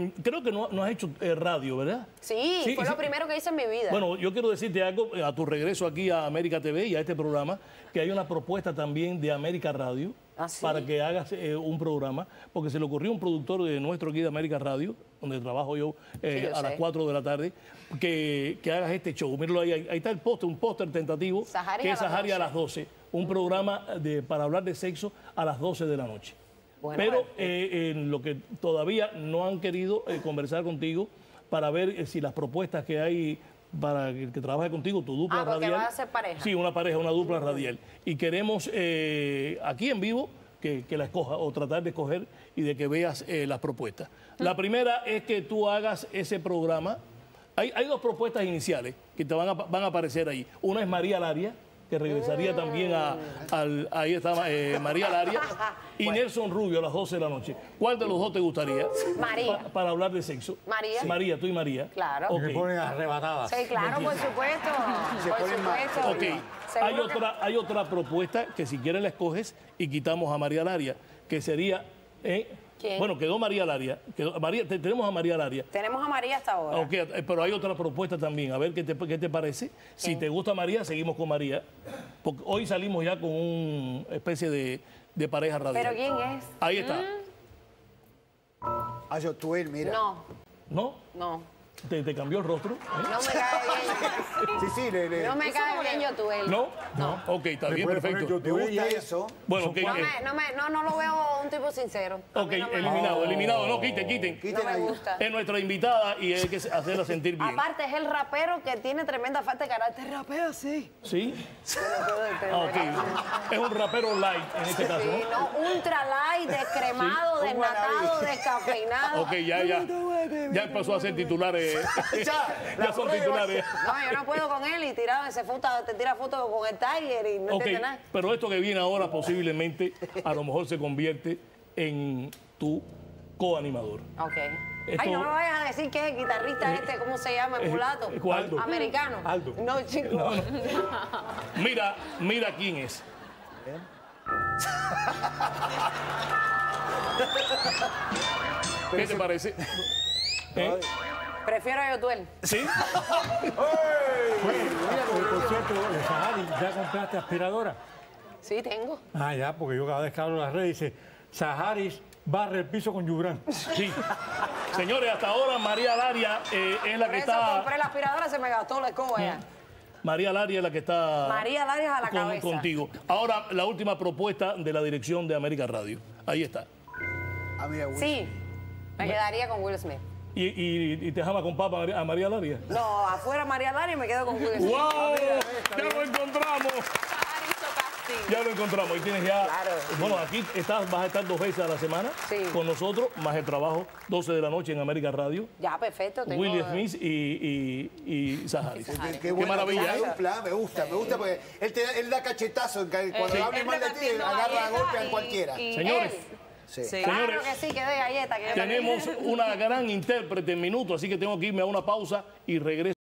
creo que no has hecho radio, ¿verdad? Sí, fue lo primero que hice en mi vida. Bueno, yo quiero decirte algo a tu regreso aquí a América TV y a este programa, que hay una propuesta también de América Radio para que hagas un programa, porque se le ocurrió a un productor de nuestro aquí de América Radio, donde trabajo yo, a las 4 de la tarde, que hagas este show. Míralo ahí está el póster, un póster tentativo, que es Sahari a las 12, un programa para hablar de sexo a las 12 de la noche. Bueno, pero en lo que todavía no han querido conversar contigo para ver si las propuestas que hay para que trabaje contigo, tu dupla radial. Va a ser pareja. Sí, una pareja, una dupla radial. Y queremos aquí en vivo que la escoja o tratar de escoger y de que veas las propuestas. La primera es que tú hagas ese programa. Hay dos propuestas iniciales que te van a aparecer ahí. Una es María Laria, que regresaría también ahí está María Laria, y Nelson Rubio a las 12 de la noche. ¿Cuál de los dos te gustaría? María. Para hablar de sexo. María. María, tú y María. Claro. Okay. Me ponen arrebatadas. Sí, claro, por supuesto. Hay otra propuesta que si quieres la escoges y quitamos a María Laria, que sería... ¿Quién? Bueno, quedó María Laria. Tenemos a María Laria. Tenemos a María hasta ahora. Okay, pero hay otra propuesta también. A ver qué te parece. Si te gusta María, seguimos con María. Porque hoy salimos ya con una especie de pareja radial. ¿Pero quién es? Ahí está. Yotuel, mira. No. ¿No? No. ¿Te cambió el rostro? No me cae bien. Sí, no me cae bien Yotuel. ¿No? No. Ok, está bien, perfecto. ¿Te gusta eso? Bueno, ok. No lo veo un tipo sincero. Ok, eliminado. No, quiten. No me gusta. Es nuestra invitada y hay que hacerla sentir bien. Aparte, es el rapero que tiene tremenda falta de carácter. Rapero, sí. ¿Sí? Ok. Es un rapero light en este caso, ¿no? Sí, no, ultra light, descremado, desnatado, descafeinado. Ok, ya empezó a ser titulares. Ya son titulares. No, yo no puedo con él y te tira fotos con el Tiger y no entiende nada. Pero esto que viene ahora posiblemente a lo mejor se convierte en tu coanimador. Ok. Ay, no me vayas a decir que es el guitarrista ¿cómo se llama? El mulato. ¿Cuál? Americano. Aldo. No, chico. No. Mira quién es. ¿Qué te parece? Prefiero a Yotuel. ¿Sí? Por cierto, Sahari, ¿ya compraste aspiradora? Sí, tengo. Ya, porque yo cada vez que hablo en las redes dice, Sahari barre el piso con Yubran. Sí. Señores, hasta ahora María Laria es la que está... compré la aspiradora, se me gastó la escoba ya. María Laria es la que está... María Laria a la cabeza. Contigo. Ahora, la última propuesta de la dirección de América Radio. Ahí está. Sí, me quedaría con Will Smith. ¿Y te jama con papa a María Laria? No, afuera María Laria y me quedo con Will Smith. ¡Wow! ¡Ya lo encontramos! Ya lo encontramos. Y tienes ya... Claro. Bueno, aquí vas a estar 2 veces a la semana con nosotros, más el trabajo 12 de la noche en América Radio. Ya, perfecto. Will Smith y Sahari. Qué maravilla. Me gusta porque él da cachetazo. Cuando hable mal de ti, agarra a golpe a cualquiera. Señores. Sí. Claro que sí, que de galleta. Tenemos una gran intérprete en minutos, así que tengo que irme a una pausa y regreso.